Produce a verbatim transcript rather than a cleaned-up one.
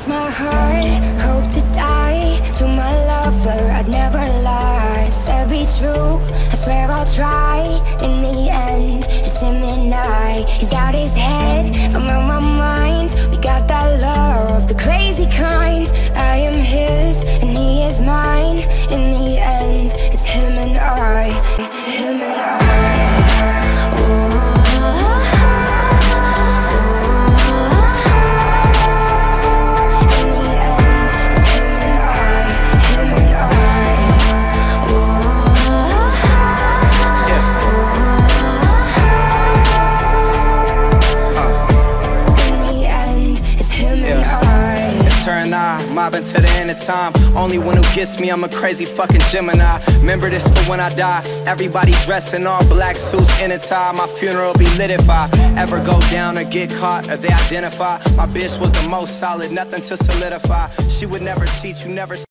Cross my heart, hope to die. To my lover, I'd never lie. Said be true, I swear I'll try. In the end, it's him and I. He's out his head, I'm on my mind. We got that love, the crazy kind. I am his, and he is mine. In the end, it's him and I. Him and I. Mobbing to the end of time. Only one who gets me, I'm a crazy fucking Gemini. Remember this for when I die. Everybody dressed in all black suits in a tie. My funeral be lit if I ever go down or get caught or they identify. My bitch was the most solid, nothing to solidify. She would never cheat, you never